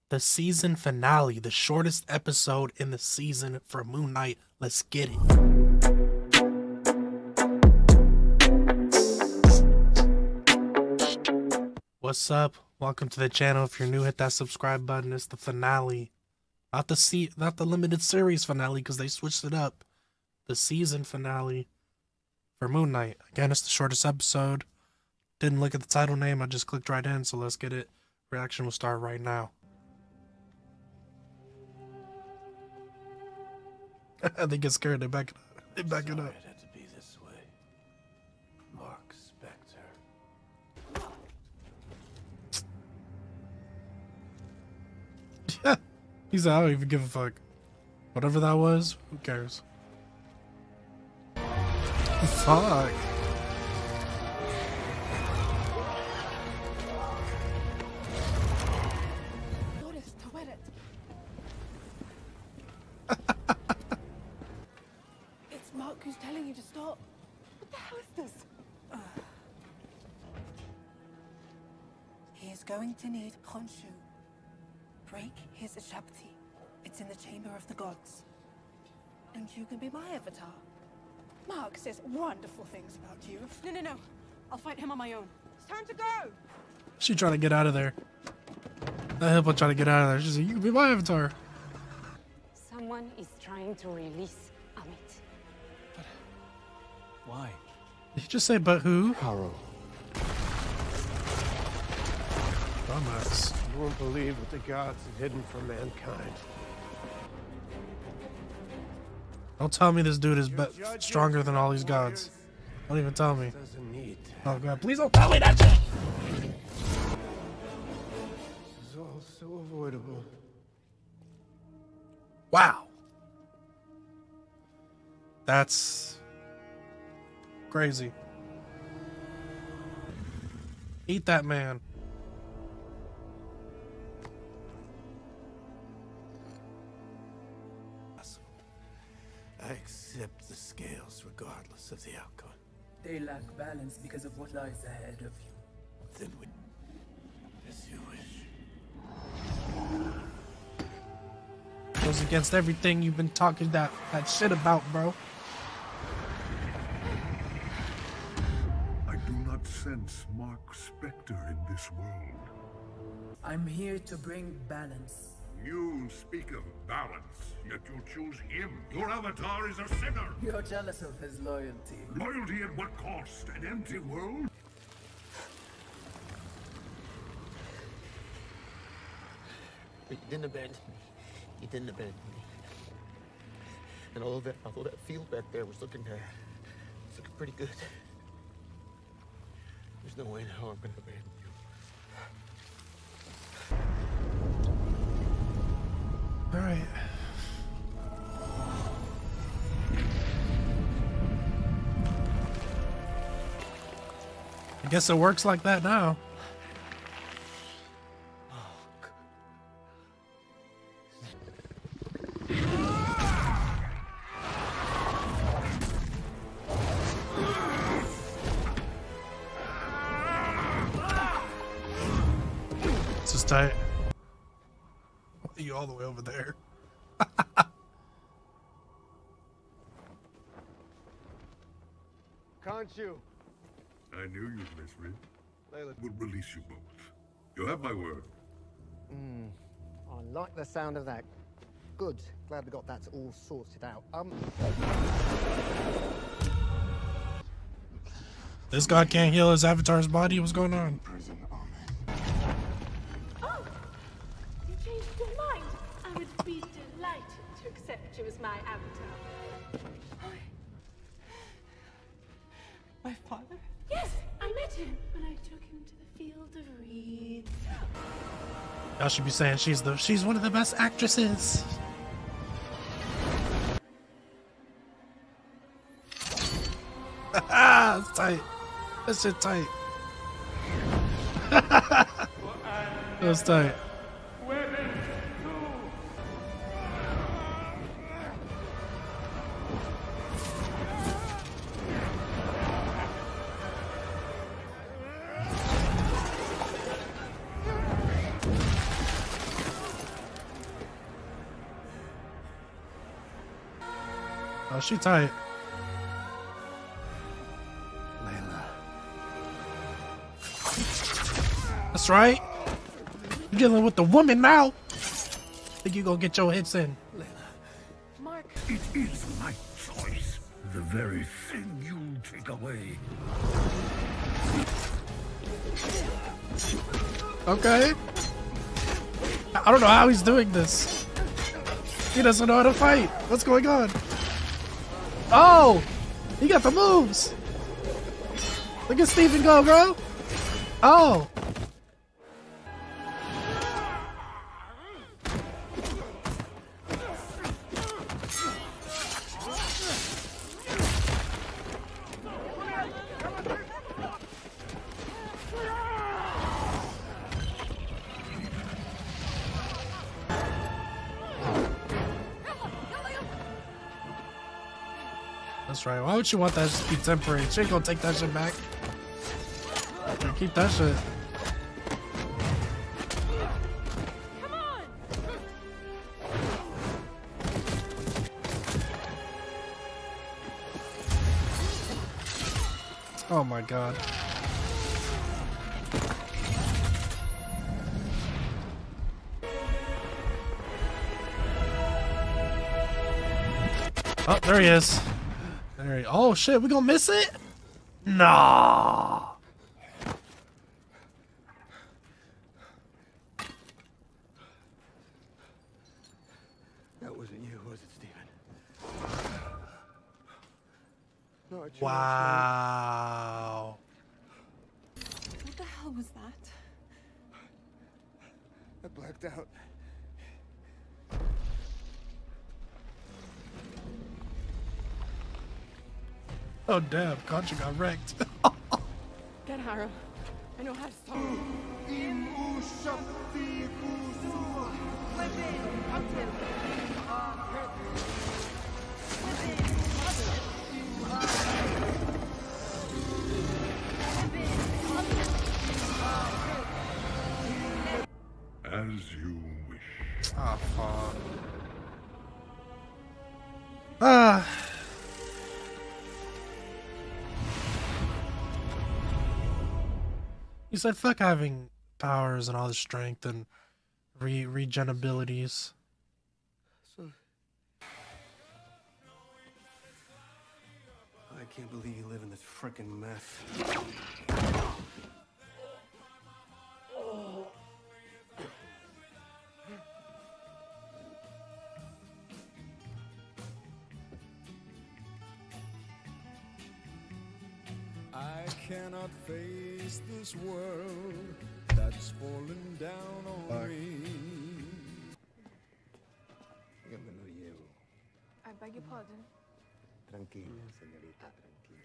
The season finale, the shortest episode in the season for Moon Knight. Let's get it. What's up? Welcome to the channel. If you're new, hit that subscribe button. It's the finale. Not the limited series finale, because they switched it up. The season finale for Moon Knight. Again, it's the shortest episode. Didn't look at the title name, I just clicked right in, so let's get it. Reaction will start right now. They get scared, they back it up. They back it up. It had to be this way. Mark Spector. He's like, I don't even give a fuck. Whatever that was, who cares? Fuck. It's Mark who's telling you to stop. What the hell is this? He is going to need Khonshu. Break his Shabti. It's in the Chamber of the Gods. And you can be my avatar. Mark says wonderful things about you. No. I'll fight him on my own. It's time to go! She trying to get out of there. That hippo trying to get out of there. She said, you can be my avatar. Someone is trying to release Amit. Why? Did you just say, but who? Harrow. Dumbass. You won't believe what the gods have hidden from mankind. Don't tell me this dude is stronger than all these gods. Don't even tell me. Doesn't need to. Oh god, please don't tell me that shit! This is all so avoidable. Wow. That's crazy. Eat that man. I accept the scales regardless of the outcome. They lack balance because of what lies ahead of you. Then we... as you wish. Goes against everything you've been talking that shit about, bro. I do not sense Mark Spector in this world. I'm here to bring balance. You speak of balance, yet you choose him. Your avatar is a sinner. You're jealous of his loyalty. Loyalty at what cost? An empty world? But you didn't abandon me. You didn't abandon me. And although that field back there was looking pretty good, there's no way in hell I'm gonna abandon you. All right. I guess it works like that now. This is tight. You all the way over there. Khonshu. I knew you'd miss me. Layla. Would release you both. You'll have my word. I like the sound of that. Good. Glad we got that all sorted out. This god can't heal his avatar's body. What's going on? Oh! You changed your mind. I would be delighted to accept you as my avatar. My father? Yes, I met him when I took him to the field of reeds. Y'all should be saying she's one of the best actresses. It's tight. That shit tight. That's tight. Oh, she tight. Layla. That's right. You're dealing with the woman now. Think you gonna get your hits in? Mark. It is my choice. The very thing you take away. Okay. I don't know how he's doing this. He doesn't know how to fight. What's going on? Oh! He got the moves! Look at Steven go, bro! Oh! That's right. Why would you want that to be temporary? She ain't gonna take that shit back. Keep that shit. Come on. Oh my god. Oh, there he is. There he. Oh shit, we gonna miss it? Nah. That wasn't you, was it, Stephen? No, it sure Wow. What the hell was that? I blacked out. Oh damn, Contra got wrecked. Get Harrow. I know how to stop him. As you wish. Oh fuck. Ah. He said fuck having powers and all the strength and regen abilities. So... I can't believe you live in this frickin' mess. I cannot face this world that's fallen down on me. Yo me lo llevo. I beg your pardon. Tranquila, señorita, tranquila.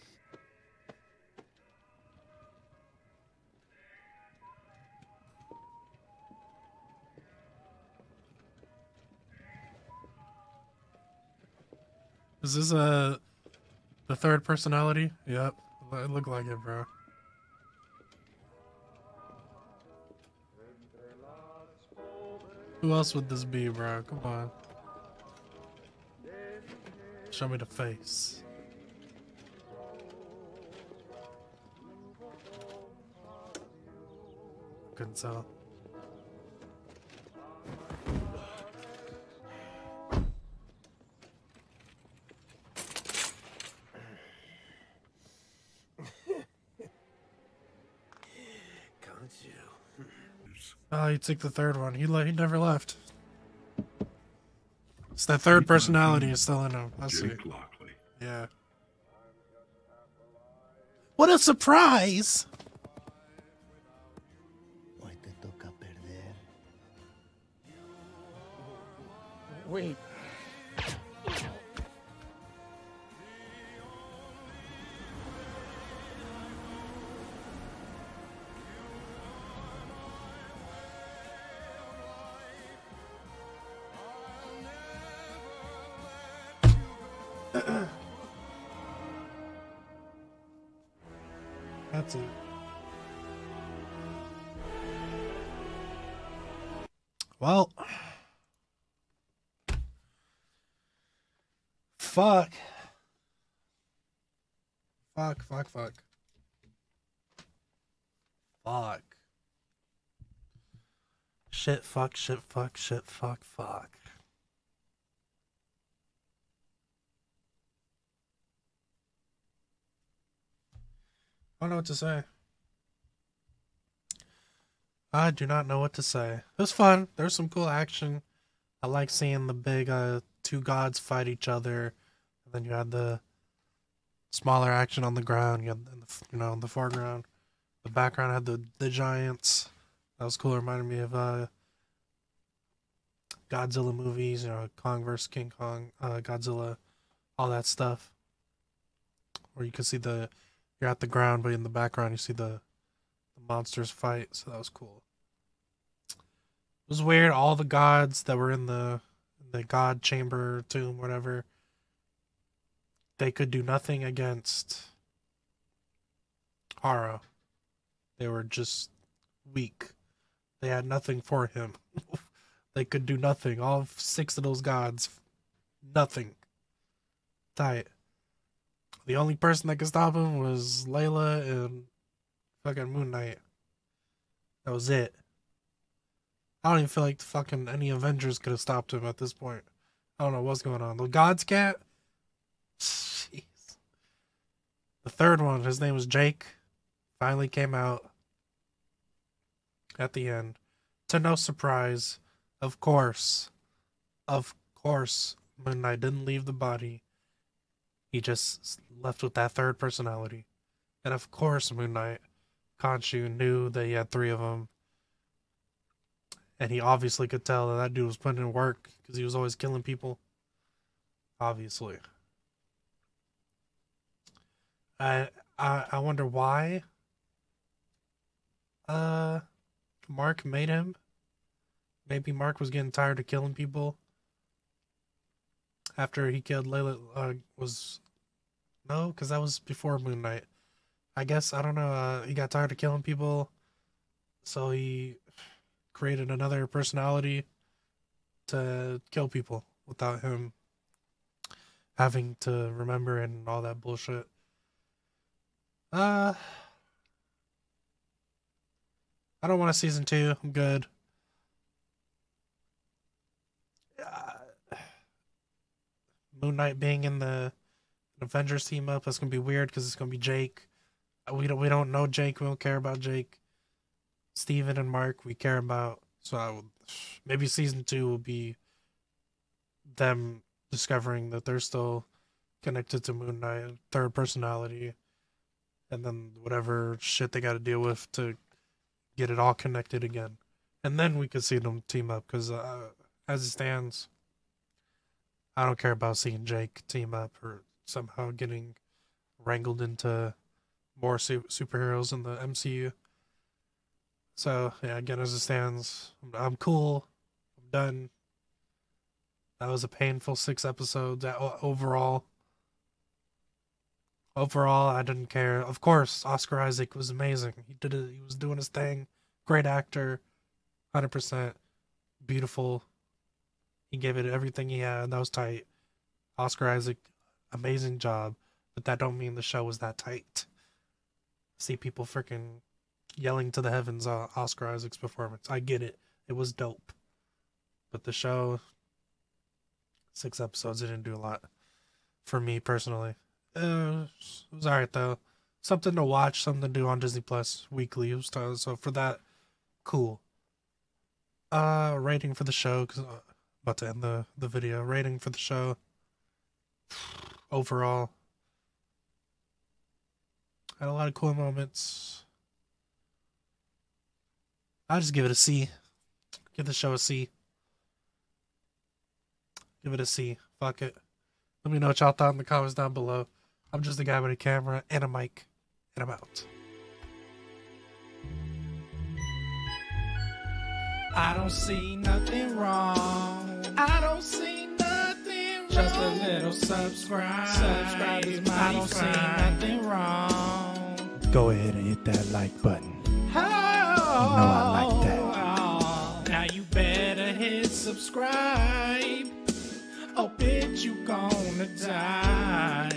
Is this the third personality? Yep. It looked like it, bro. Who else would this be, bro? Come on. Show me the face. Couldn't tell. Oh, he took the third one. He never left. It's that third personality is still in him. I see. Jake Lockley. Yeah. What a surprise! Hoy te toca perder. Wait. That's it. Well, fuck. Fuck. Shit, fuck. I don't know what to say. I do not know what to say. It was fun. There's some cool action. I like seeing the big two gods fight each other. And then you had the smaller action on the ground. You had, in the foreground. The background had the giants. That was cool. It reminded me of Godzilla movies. Kong vs. King Kong, Godzilla, all that stuff. Where you could see you're at the ground, but in the background you see the monsters fight. So that was cool. It was weird. All the gods that were in the god chamber, tomb, whatever, they could do nothing against Haro. They were just weak. They had nothing for him. They could do nothing. All 6 of those gods, nothing. Tight. The only person that could stop him was Layla and fucking Moon Knight. That was it. I don't even feel like any Avengers could have stopped him at this point. I don't know what's going on. The Gods Cat? Jeez. The third one, his name was Jake. Finally came out at the end. To no surprise, of course, Moon Knight didn't leave the body. He just left with that third personality. And of course, Moon Knight, Khonshu, knew that he had 3 of them. And he obviously could tell that dude was putting in work because he was always killing people. Obviously. I wonder why Mark made him. Maybe Mark was getting tired of killing people after he killed Layla. No, because that was before Moon Knight. I guess, I don't know, he got tired of killing people, so he created another personality to kill people without him having to remember and all that bullshit. I don't want a season 2. I'm good. Moon Knight being in the Avengers team up, that's gonna be weird because it's gonna be Jake. We don't know Jake. We don't care about Jake. Steven and Mark we care about. So maybe season 2 will be them discovering that they're still connected to Moon Knight, third personality, and then whatever shit they got to deal with to get it all connected again. And then we could see them team up because as it stands, I don't care about seeing Jake team up or somehow getting wrangled into more superheroes in the MCU. So, yeah, again, as it stands, I'm cool. I'm done. That was a painful 6 episodes overall. Overall, I didn't care. Of course, Oscar Isaac was amazing. He did it. He was doing his thing. Great actor. 100%. Beautiful. He gave it everything he had. That was tight. Oscar Isaac, amazing job. But that don't mean the show was that tight. See people freaking yelling to the heavens Oscar Isaac's performance. I get it. It was dope. But the show, 6 episodes, it didn't do a lot for me personally. It was alright though. Something to watch, something to do on Disney Plus weekly. So for that, cool. Rating for the show, because about to end the video. Rating for the show. Overall, had a lot of cool moments. I'll just give it a C. Give the show a C. Give it a C. Fuck it. Let me know what y'all thought in the comments down below. I'm just a guy with a camera and a mic, and I'm out. I don't see nothing wrong. I don't see nothing wrong. Just a little subscribe. Subscribe is my I don't see nothing wrong. Go ahead and hit that like button. Oh, You know I like that. Now you better hit subscribe. Oh, bitch, you gonna die.